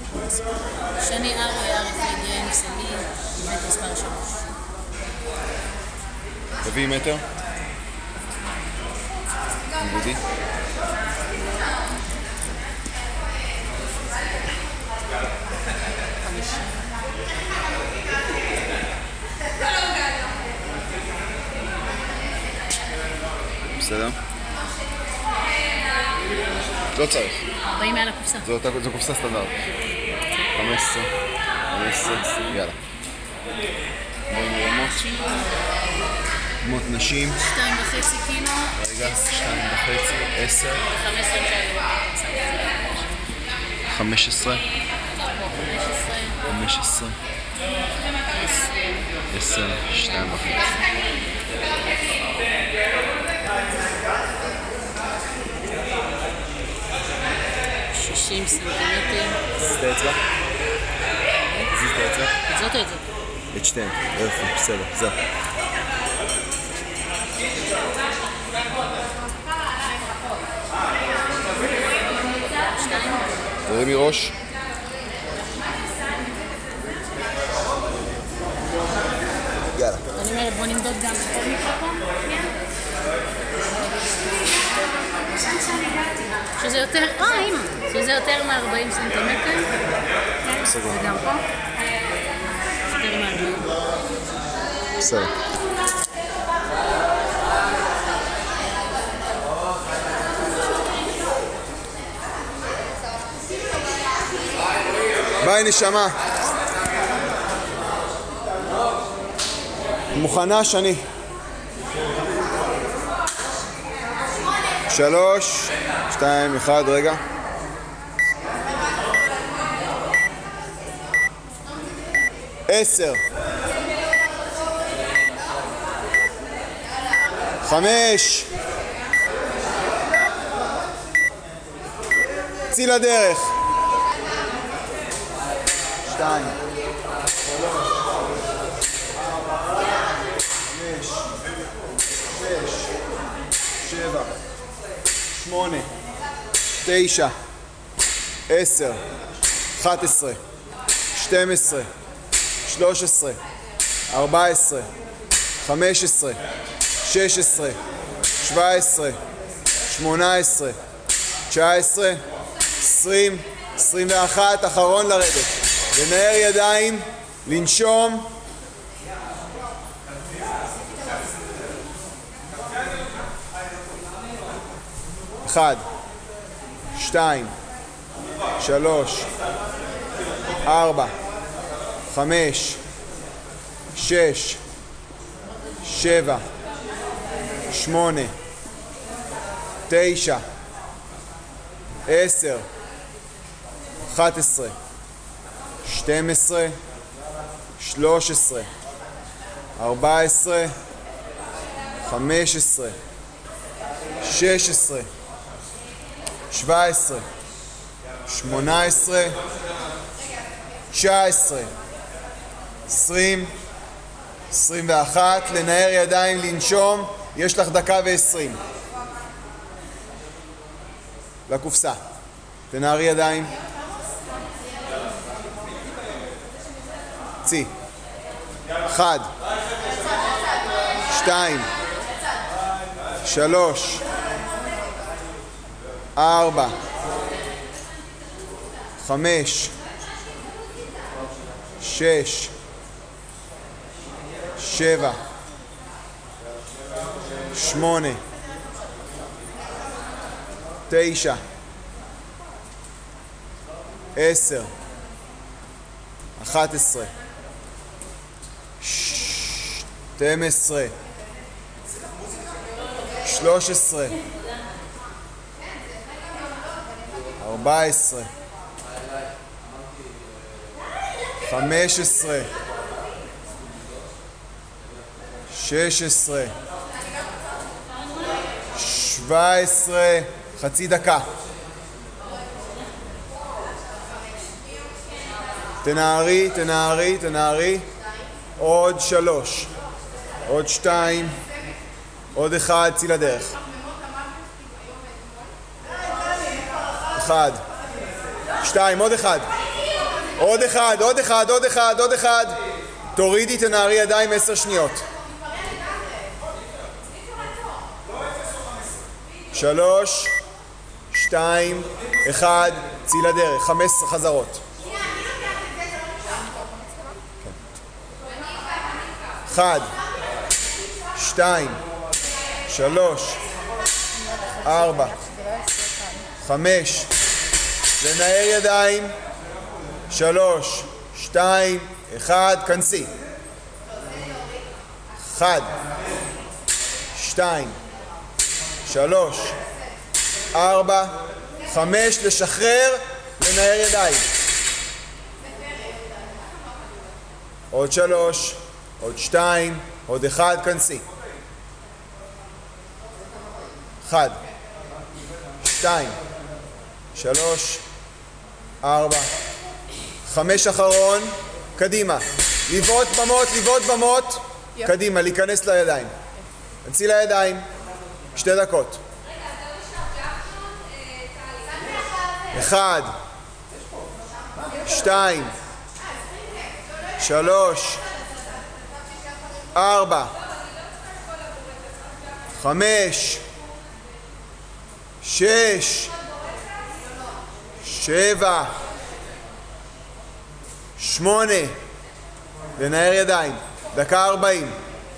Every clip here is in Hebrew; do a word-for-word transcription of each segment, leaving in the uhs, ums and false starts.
שני ארי, ארי פייגן, סלי, מטר מספר שלוש. רביעי מטר. עיבודי. בסדר? לא צריך. ארבעים מעל הקופסה. זו קופסה סטנדרט. חמש עשרה. חמש עשרה. יאללה. בואו נראה מות. מות נשים. שתיים וחצי קילו. רגע, שתיים וחצי, עשר. חמש עשרה. חמש עשרה. עשר. שתיים וחצי. שישים סנטימטר. תזיז את האצבע? תזיז את האצבע? את זאת או את זאת? את שתיהן, יופי, בסדר, זהו. תרימי ראש. יאללה. אני אומרת בוא נמדוד גם את מיקרופון. שזה יותר, אה אימא, שזה יותר מ-ארבעים סנטימטר. בסדר. וגם פה. יותר מ-ארבעים. בסדר. ביי נשמה. מוכנה שני. שלוש, שתיים, אחד, רגע. עשר. חמש. צאי לדרך. שתיים. חמש. שש. שבע. שמונה. תשע. עשר. אחת עשרה. שתים עשרה. שלוש עשרה. ארבע עשרה. חמש עשרה. שש עשרה. שבע עשרה. שמונה עשרה. תשע עשרה. עשרים. עשרים ואחת. אחרון לרדת. לנער ידיים. לנשום. אחד. שתיים. שלוש. ארבע. חמש. שש. שבע. שמונה. תשע. עשר. אחת עשרה. שתים עשרה. שלוש עשרה. ארבע עשרה. חמש עשרה. שש עשרה. שבע עשרה. שמונה עשרה. תשע עשרה. עשרים. עשרים ואחת. לנער ידיים, לנשום. יש לך דקה ועשרים. לקופסה. תנערי ידיים. צי. אחד. שתיים. שלוש. ארבע. חמש. שש. שבע. שמונה. תשע. עשר. אחת עשרה. שתים עשרה. שלוש עשרה. ארבע עשרה. חמש עשרה. שש עשרה. שבע עשרה. חצי דקה. תנערי, תנערי, תנערי. עוד שלוש. עוד שתיים. עוד אחד, צאי לדרך. אחד. שתיים, עוד אחד. עוד אחד, עוד אחד, עוד אחד, עוד אחד. תורידי, תנערי ידיים עשר שניות. שלוש, שתיים, אחד, צאי לדרך, חמש עשרה חזרות. אחד, שתיים, שלוש, ארבע, חמש, לנער ידיים, שלוש, שתיים, אחד, כנסי. אחד, שתיים, שלוש, ארבע, חמש, לשחרר, לנער ידיים. עוד שלוש, עוד שתיים, עוד אחד, כנסי. אחד, שתיים, שלוש, ארבע, חמש אחרון, קדימה. לבעוט במות, לבעוט במות, קדימה, להיכנס לידיים. כנסי לידיים, שתי דקות. אחד, שתיים, שלוש, ארבע, חמש, שש, שבע, שמונה, לנער ידיים, דקה ארבעים.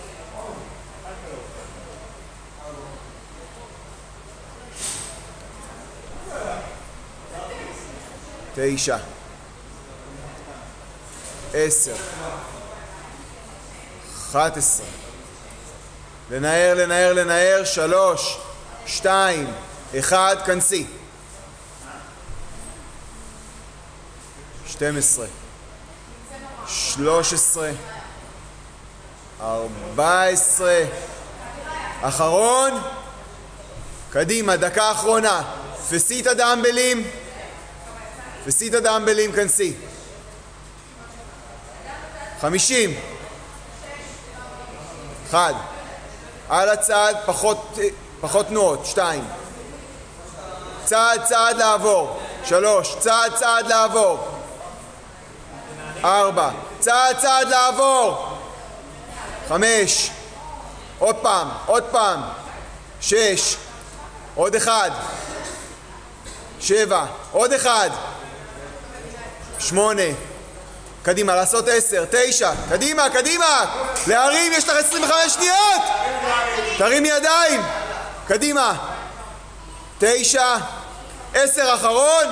תשע, עשר, אחת עשרה, לנער, לנער, לנער, שלוש, שתיים, אחד, כנסי. שתים עשרה, שלוש עשרה, ארבע עשרה, אחרון, קדימה, דקה אחרונה, תפסי את הדמבלים, תפסי את הדמבלים, כנסי. חמישים, אחד, על הצד, פחות, פחות תנועות, שתיים, צעד צעד לעבור, שלוש, צעד צעד לעבור, ארבע, צעד צעד לעבור, חמש, עוד פעם, עוד פעם, שש, עוד אחד, שבע, עוד אחד, שמונה, קדימה, לעשות עשר, תשע, קדימה, קדימה, להרים, יש לך עשרים וחמש שניות, תרים ידיים, קדימה, תשע, עשר אחרון,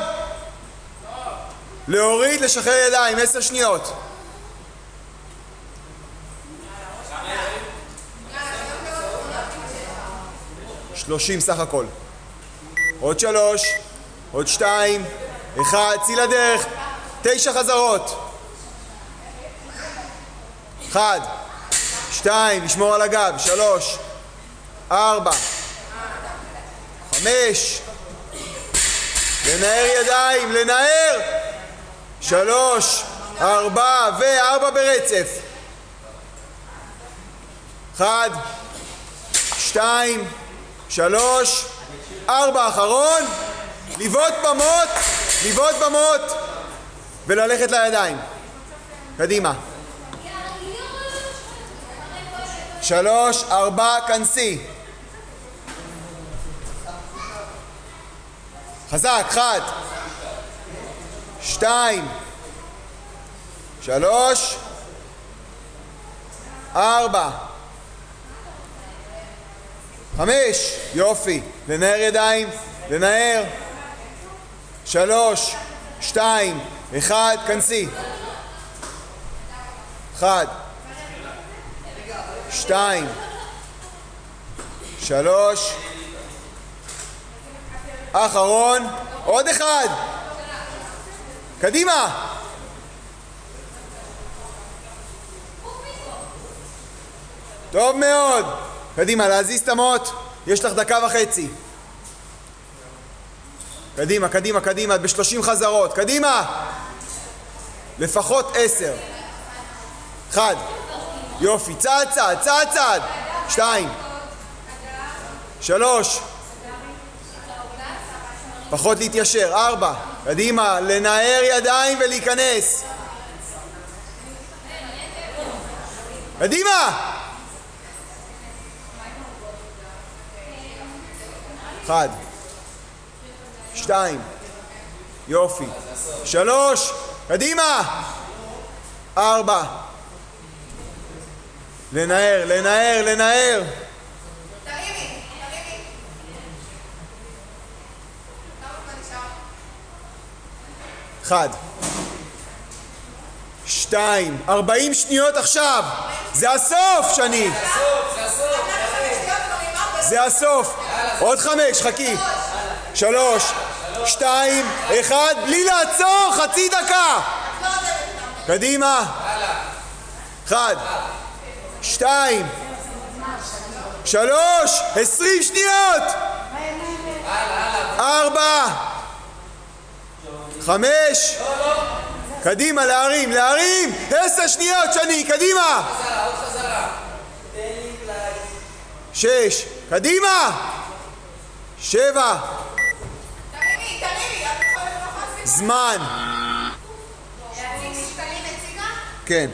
להוריד, לשחרר ידיים, עשר שניות. שלושים סך הכל. עוד שלוש, עוד שתיים, אחד, צאי לדרך, תשע חזרות. אחד, שתיים, לשמור על הגב, שלוש, ארבע, חמש, לנער ידיים, לנער, שלוש, ארבע, וארבע ברצף. אחד, שתיים, שלוש, ארבע, אחרון, לבעוט במות, לבעוט במות, וללכת לידיים. קדימה. שלוש, ארבע, כנסי. חזק, אחד, שתיים, שלוש, ארבע, חמש, יופי, לנער ידיים, לנער, שלוש, שתיים, אחד, כנסי. אחד, שתיים, שלוש, אחרון, עוד אחד, קדימה. טוב מאוד, קדימה, להזיז את המות, יש לך דקה וחצי. קדימה, קדימה, קדימה, בשלושים חזרות, קדימה. לפחות עשר. אחד, יופי, צעד צעד, צעד צעד. שתיים, שלוש, פחות להתיישר, ארבע, קדימה, לנער ידיים ולהיכנס. קדימה! אחד, שתיים, יופי, שלוש, קדימה, ארבע, לנער, לנער, לנער. אחד, שתיים, ארבעים שניות עכשיו. זה הסוף, שני. זה הסוף. עוד חמש, חכי. שלוש, שתיים, אחד, בלי לעצור, חצי דקה. קדימה. אחד, שתיים, שלוש, עשרים שניות. ארבע, חמש, קדימה, להרים, להרים, עשר שניות, שני, קדימה. שש, קדימה. שבע, זמן. כן.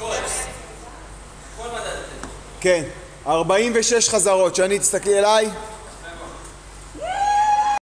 כן, ארבעים ושש חזרות. שאני, תסתכלי אליי.